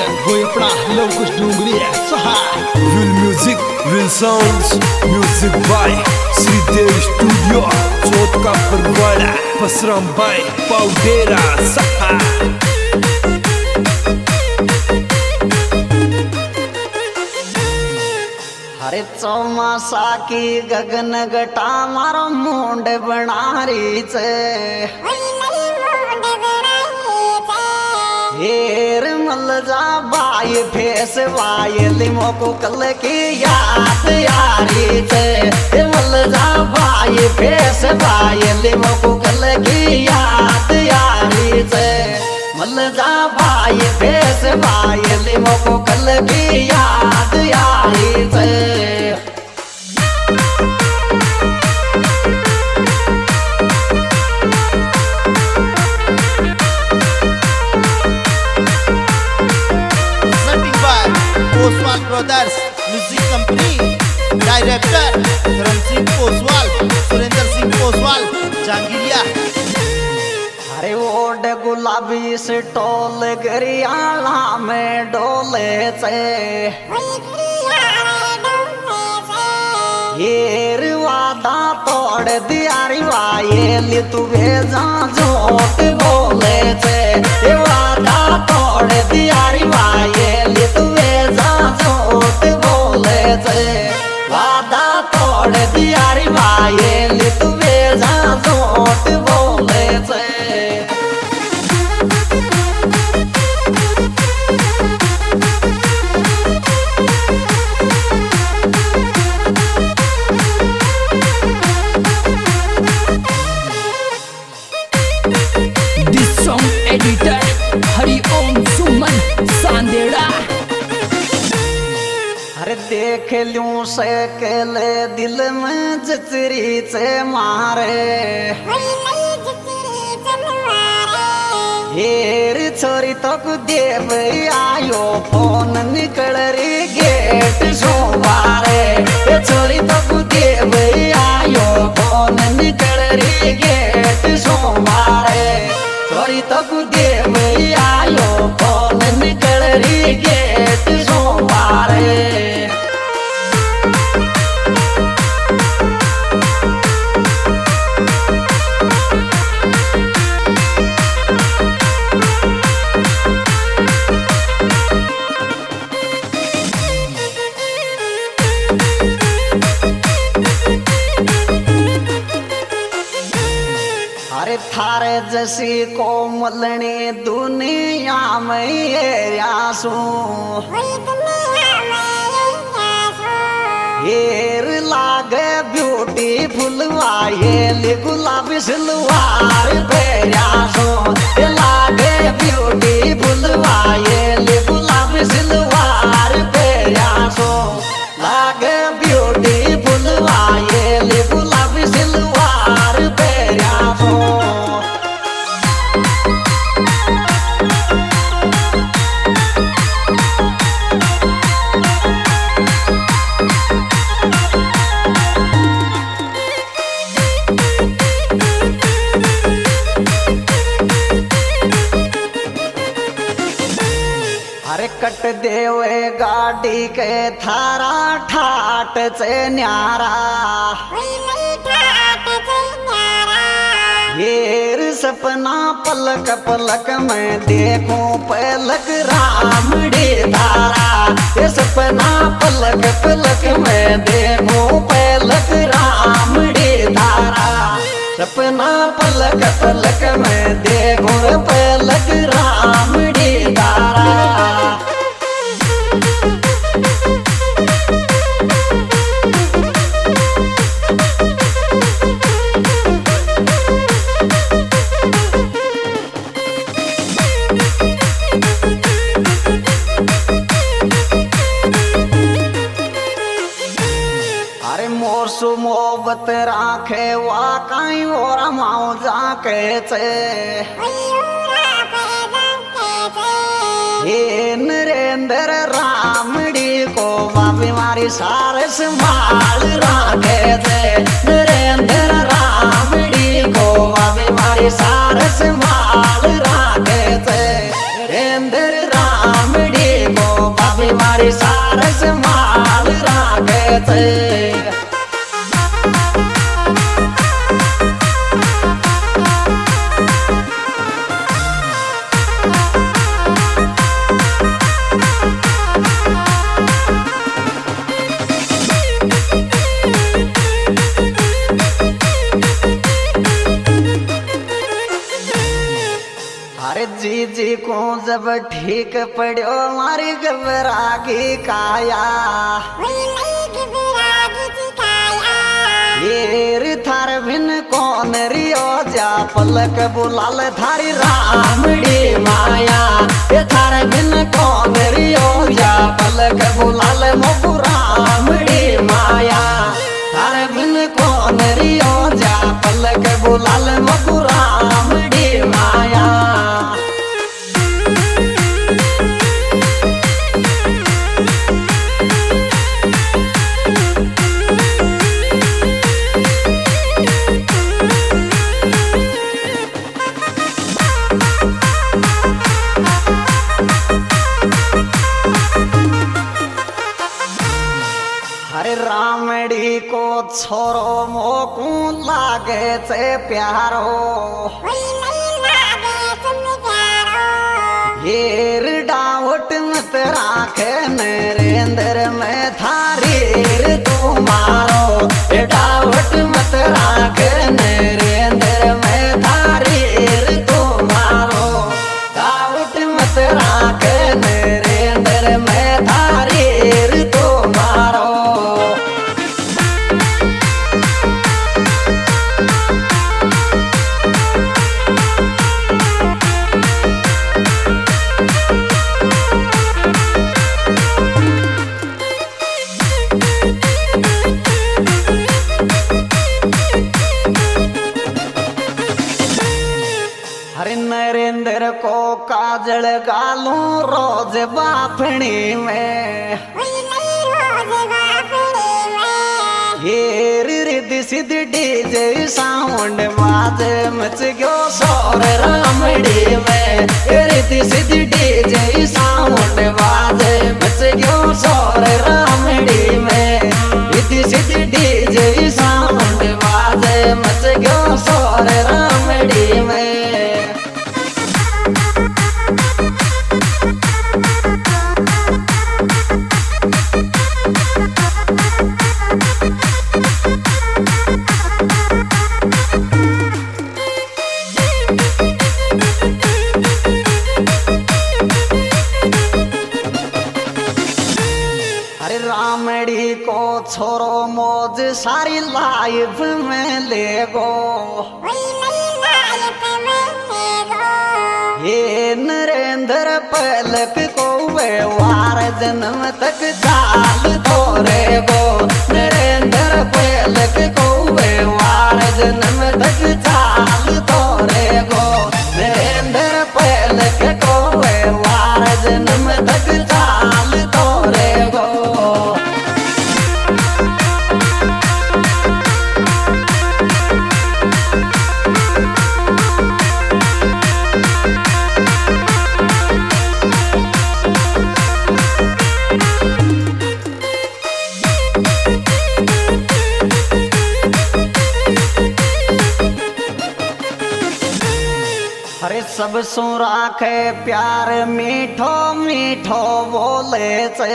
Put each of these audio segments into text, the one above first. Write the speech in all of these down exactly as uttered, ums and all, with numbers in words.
वजन वो अपना लव कुछ डूंगरी है सहाय। Real music, real sounds, music by Shridev studio, Chauth का परवाड़ा, पसराम बाई पाउडेरा सहाय। हरे चौमासा की गगन गटा मारो मुंड बना रही छे, हेर मल जा बाय फेस बाय लिमो को कल की याद यारी छे, मल जा बाय फेस बाय लिमो को कल की याद यारी छे, मल जा बाय फेस बाय लिमो को कल की याद यारी छे। Poswal brothers music company, director Dharam Singh Poswal, Surendra Singh Poswal, जहांगीरिया। अरे ओड गुलाबी से टोल गरियाला में डोले छे, हेर वादा तोड़ दिया रे वाये तू भेजा झूठ बोले छे, वादा तोड़ दिया रे वाये तू भेजा झूठ बोले छे, वादा तोड़ दिया रे वाये तू भेजा झूठ बोले छे। एडिटर हरिओम सुमन सांदेड़ा। अरे देख लूं से केले दिल में जचरी से मारे, हेर छोरी तो देव आयो फोन निकल रे गेट सोमारे, छोरी तो देव आयो फोन निकल रे गेट सोमारे, छोरी तो देव आयो फोन निकल री गेट सोमारे। अरे थारे जैसी कोमलनी दुनिया में ये यासू, हेर लागे ब्यूटीफुल वाये गुलाबी सिलवार पे यासू, लागे ब्यूटीफुल वाये गुलाबी सिलवार पे यासू, लागे ब्यूटीफुल वाये गुलाबी सिलवार पे यासू। अरे कट देवे गाड़ी के थारा ठाट से न्यारा, हेर सपना पलक पलक में देखूं पलक रामड़ी धारा, ये सपना पलक पलक में देखूं पलक रामड़ी धारा, सपना पलक पलक में देखूं पलक रामड़ी धारा। अरे मोसु मोहब्बत राखे वा काई और माओ जाके छे, हे नरेंद्र रामड़ी को बाबी मारी सारे संभाल राखे छे, नरेंद्र रामड़ी को बाबी मारी सारे संभाल राखे छे, नरेंद्र रामड़ी जी को जब ठीक पड़ो मारी घबरागी काया येर थार बिन कौन रियो जा पलक बुलाल थारी रामड़ी माया ये थार बिन कौन रियो जा पलक बुलाल मोकू रामड़ी माया थार बिन कौन रियो जा पलक बुलाल मोकू रामड़ी माया रामड़ी को छोरो मोकू लागे से प्यारो येर डावट मत राखे नरेंद्र में थारी तुम्हारो डावट मत राखे नरेंद्र में थारी तुम्हारो डावट मत राखे नरेंद्र में थारी तुम्हारो नरेंद्र को काजल गालू रोज बाफणी में ये रिद्धि सिद्धि डीजे साउंड बाज मच गयो शोर रामड़ी में रिद्धि सिद्धि डीजे साउंड बाज मच गयो शोर रामड़ी में रिद्धि सिद्धि डीजे साउंड बाज मच गयो शोर रामड़ी में रामड़ी को छोरो मौज सारी लाइफ में ले गो ये नरेंद्र पलक को व्यवहार जन्म तक चाल तोरे गो नरेंद्र पलक को व्यवहार जन्म तक चाल तोरे गो नरेंद्र पलक को व्यवहार जन्म तक चाल तोरे गो अरे सब सु राखे प्यार मीठो मीठो बोले से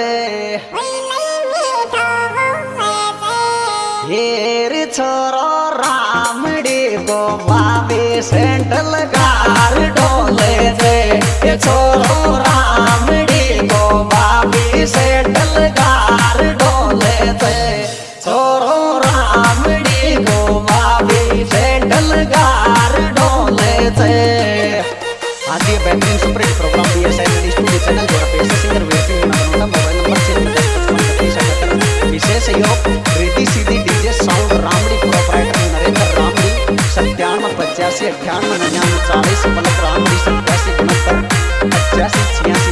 हेर छोरो रामड़ी को बाबी सेंटल गार डोले से ये छोरो रामड़ी को बाबी सेंटल गार डोले से छोरो रामड़ी को बाबी सेंटल गार डोले से आज ये बेहतरीन superhit programme B S L studio channel द्वारा पेश है singer Versingh number mobile number छियानवे दस पचपन सत्ताईस अठहत्तर विशेष सहयोग Riddhi Siddhi DJ sound Ramdi proprietor Narendra Ramdi सत्तानवे पचासी अट्ठानवे निन्यानवे चालीस पलक रामड़ी सत्तासी उनहत्तर पचासी छियासी